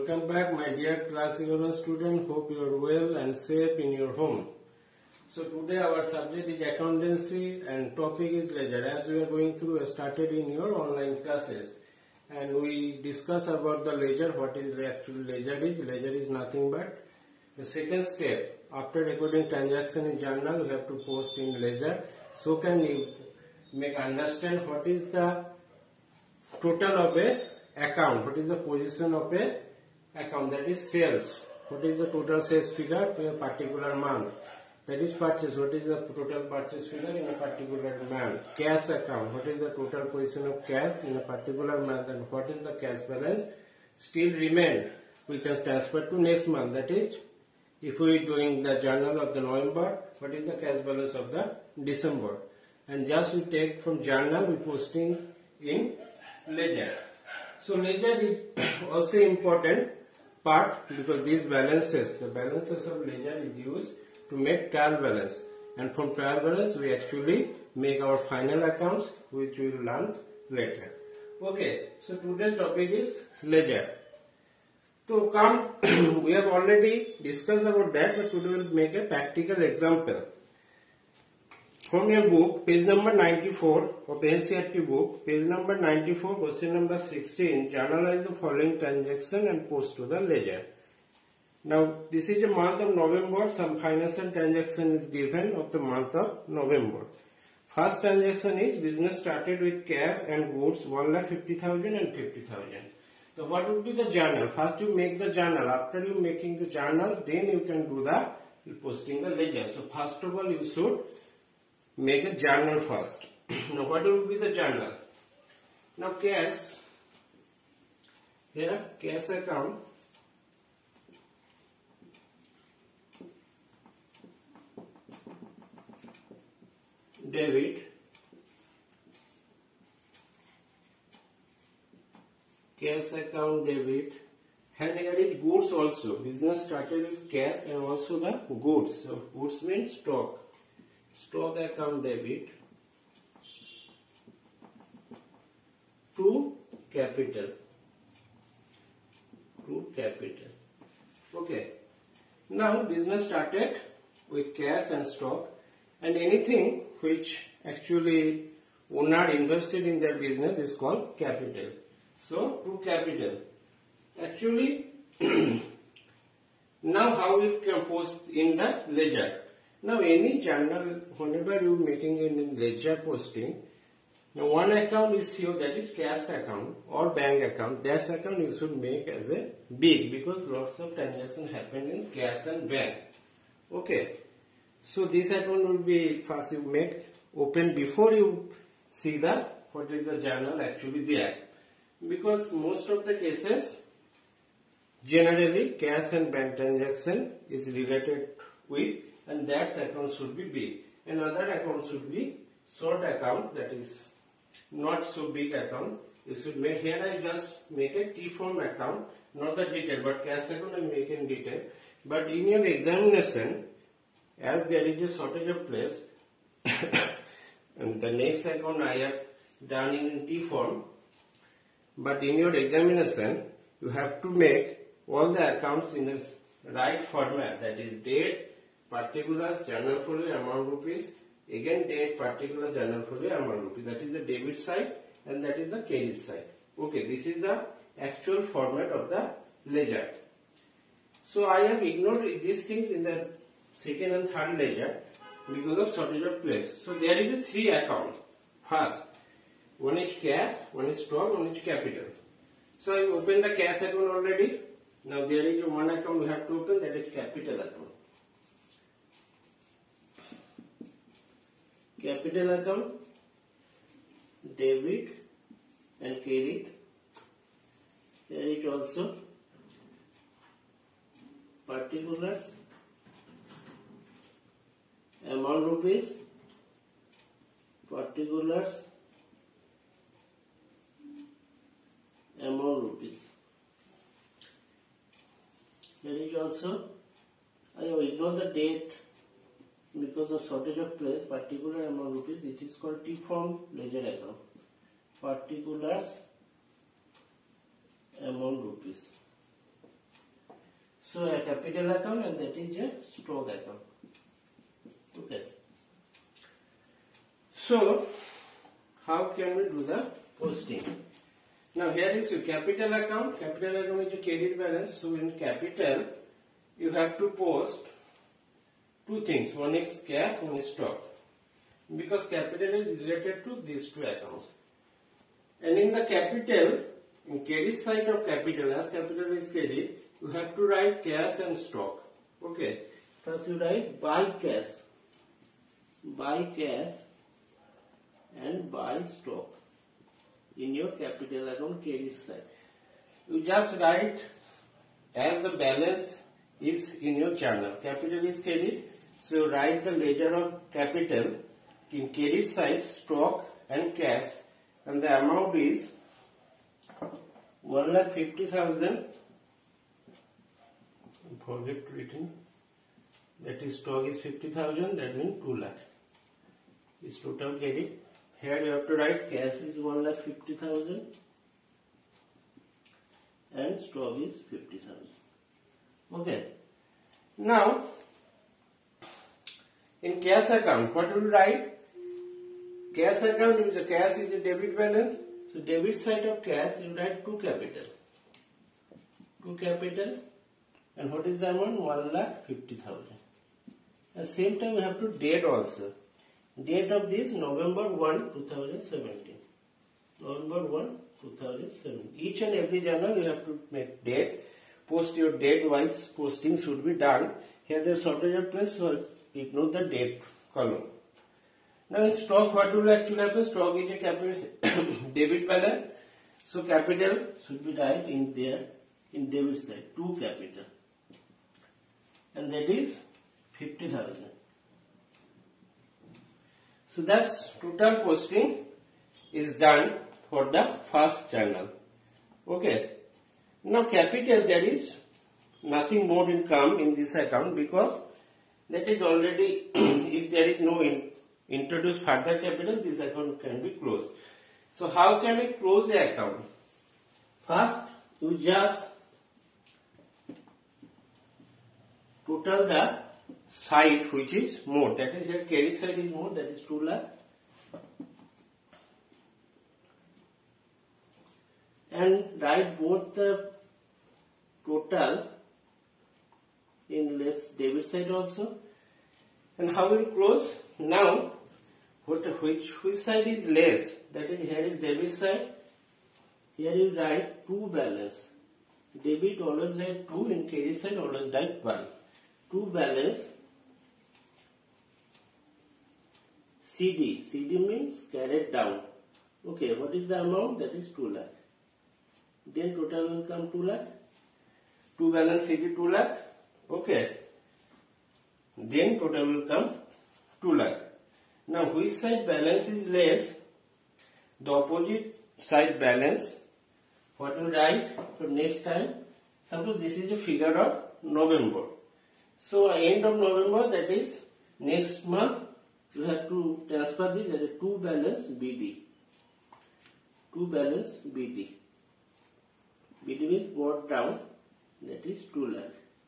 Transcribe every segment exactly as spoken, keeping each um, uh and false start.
Welcome back, my dear class eleven student. Hope you are well and safe in your home. So today our subject is accountancy and topic is ledger. As we are going through, we started in your online classes and we discuss about the ledger. What is the actual ledger is? Ledger is nothing but the second step after recording transaction in journal. We have to post in ledger. So can you make understand what is the total of a account? What is the position of a account? That is sales. What is the total sales figure to a particular month? That is purchase. What is the total purchase figure in a particular month? Cash account. What is the total position of cash in a particular month and what is the cash balance still remain? We can transfer to next month. That is, if we are doing the journal of the November, what is the cash balance of the December? And just we take from journal, we posting in ledger. So ledger is also important part because these balances, the balances of ledger is used to make trial balance, and from trial balance we actually make our final accounts, which we will learn later. Okay, so today's topic is ledger. So come, we have already discussed about that, but today we will make a practical example. From your book, page number ninety-four of N C E R T book, page number ninety-four, question number sixteen, journalize the following transaction and post to the ledger. Now, this is a month of November. Some financial transaction is given of the month of November. First transaction is business started with cash and goods one lakh fifty thousand and fifty thousand. So, what would be the journal? First, you make the journal. After you making the journal, then you can do the posting the ledger. So, first of all, you should make a journal first. Now, what will be the journal? Now, cash, here, cash account, debit, cash account debit, and here is goods also. Business started with cash and also the goods. So, goods means stock. Stock account debit to capital, to capital. Okay. Now business started with cash and stock, and anything which actually owner invested in their business is called capital. So to capital. Actually, now how we can post in the ledger? Now any journal, whenever you are making a ledger posting, now one account is here, that is cash account or bank account. That account you should make as a big because lots of transactions happen in cash and bank. Okay. So this account will be first you make open before you see the what is the journal actually there. Because most of the cases generally cash and bank transaction is related with, and that account should be big. Another account should be short account, that is not so big account. You should make, here I just make a T-form account, not the detail, but cash account I make in detail. But in your examination, as there is a shortage of place, and the next account I have done in T-form, but in your examination, you have to make all the accounts in a right format, that is date, particulars, journal folio, amount rupees, again date, particulars, journal folio, amount rupees. That is the debit side and that is the credit side. Okay, this is the actual format of the ledger. So I have ignored these things in the second and third ledger because of shortage of place. So there is a three account. First, one is cash, one is stock, one is capital. So I open the cash account already. Now there is one account we have to open, that is capital account. Capital account, debit and credit. There is also particulars, amount rupees, particulars, amount rupees. There is also, I have ignored the date because of shortage of place, particular amount rupees. It is called T-form ledger account. Particulars amount rupees. So a capital account and that is a stock account. Okay. So how can we do the posting? Now here is your capital account. Capital account is your credit balance. So in capital, you have to post two things. One is cash, one is stock. Because capital is related to these two accounts. And in the capital, in credit side of capital, as capital is credit, you have to write cash and stock. Okay. First you write buy cash, buy cash and buy stock in your capital account credit side. You just write as the balance is in your journal. Capital is credit, so you write the ledger of capital in credit side, stock and cash, and the amount is one lakh fifty thousand. Forget written. That is stock is fifty thousand. That means two lakh. Is total credit. Here you have to write cash is one lakh fifty thousand and stock is fifty thousand. Okay. Now in cash account, what will you write? Cash account is a cash is a debit balance. So debit side of cash you write two capital. Two capital. And what is the amount? one lakh fifty thousand. At the same time, we have to date also. Date of this November first, two thousand seventeen. November first, two thousand seventeen. Each and every journal you have to make date. Post your date wise posting should be done. Here there is shortage of place, so ignore the date column. Now in stock, what will actually happen? Stock is a capital debit balance. So capital should be right in there in debit side. Two capital. And that is fifty thousand. So that's total posting is done for the first journal. Okay. Now capital, there is nothing more income in this account because that is already, if there is no in, introduced further capital, this account can be closed. So how can we close the account? First, you just total the side which is more, that is your carry side is more, that is two lakh, and write both the total in left debit side also. And how will close? Now what which which side is less, that is here is debit side, here you write two balance. Debit always write two, in credit side always write one. Two balance C D. C D means carried down. Okay, what is the amount? That is two lakh. Then total will come two lakh. Two balance C D two lakh. Okay. Then total will come two lakh. Now which side balance is less? The opposite side balance. What will write for next time? Suppose this is a figure of November. So end of November, that is next month, you have to transfer this as a two balance B D. Two balance B D. B D means brought down, that is two lakh.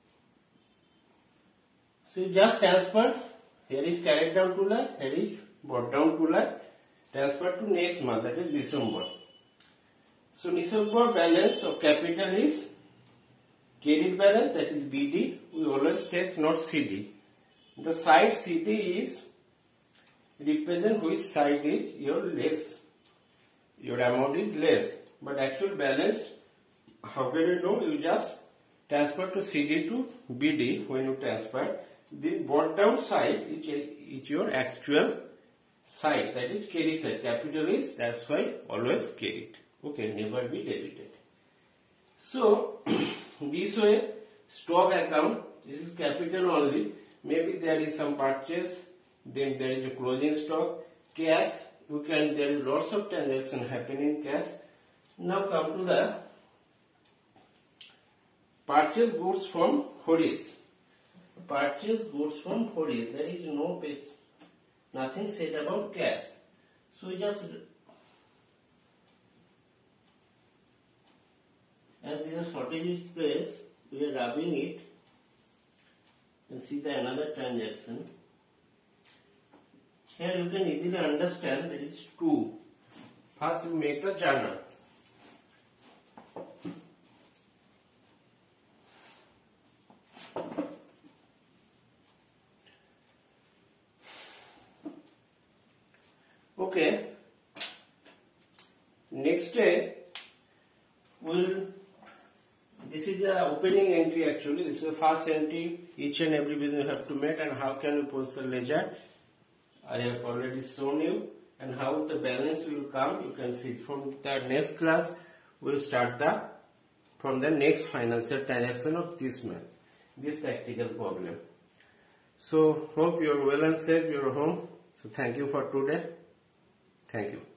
So you just transfer, here is carried down two lakh, here is brought down two lakh, transfer to next month, that is December. So December balance of capital is credit balance, that is B D. We always take not C D. The side C D is represent which side is your less. Your amount is less. But actual balance, how can you know? You just transfer to C D to B D when you transfer. The bottom side is, is your actual side, that is credit side. Capital is, that's why always credit. Okay, never be debited. So this way, stock account, this is capital only. Maybe there is some purchase, then there is a closing stock. Cash, you can, there is lots of transactions happening in cash. Now come to the purchase goods from Horis. Purchase goods from Horis. There is no base, nothing said about cash. So just, as there is shortage is place, we are rubbing it and see the another transaction. Here you can easily understand there is two. First you make a journal. Okay. Next day we'll this is the opening entry actually. This is the first entry. Each and every business you have to make, and how can you post the ledger. I have already shown you, and how the balance will come. You can see from the next class we'll start the from the next financial transaction of this month, this practical problem. So hope you are well and safe. You are home. So thank you for today. Thank you.